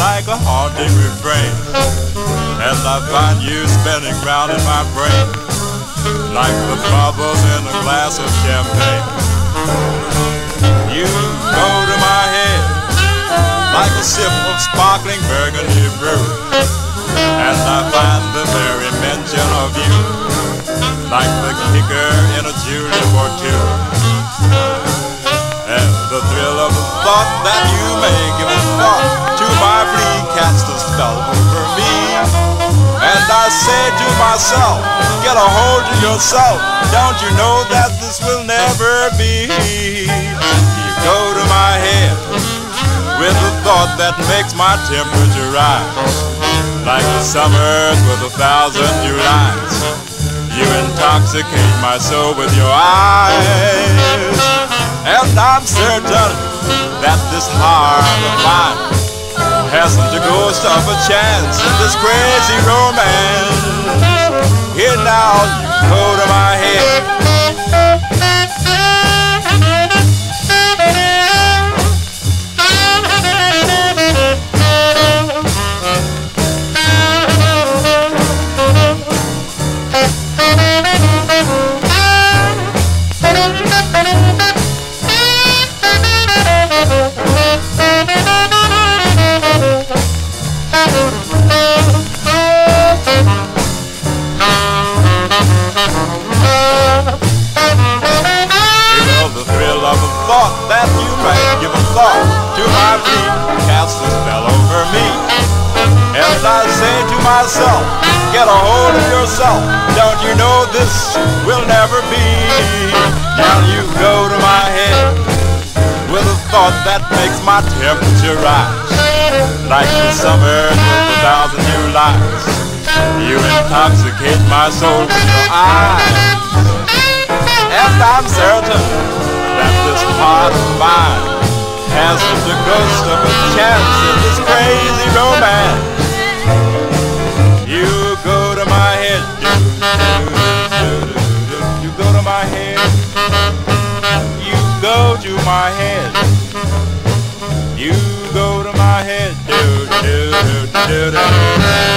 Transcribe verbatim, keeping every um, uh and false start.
like a haunting refrain, as I find you spinning round in my brain, like the bubbles in a glass of champagne. You go to my head like a sip of sparkling burgundy brew, as I find the very mention of you like the kicker in a julep or two. And the thrill of the thought that you may give a thought to my plea casts a spell over me. And I say to myself, get a hold of yourself, don't you know that this will never be? You go to my head with a thought that makes my temperature rise, like the summers with a thousand Julys. You intoxicate my soul with your eyes, and I'm certain that this heart of mine hasn't a ghost of a chance in this crazy romance. Here now, you go to my head. That you may give a thought to my plea, cast a spell over me. And I say to myself, get a hold of yourself, don't you know this will never be? Now you go to my head with a thought that makes my temperature rise, like the summer with a thousand Julys. You intoxicate my soul with your eyes, and I'm certain that this heart of mine hasn't the ghost of a chance in this crazy romance. You go to my head, do, do, do, do, do. You go to my head, you go to my head, you go to my head, do, do, do, do, do.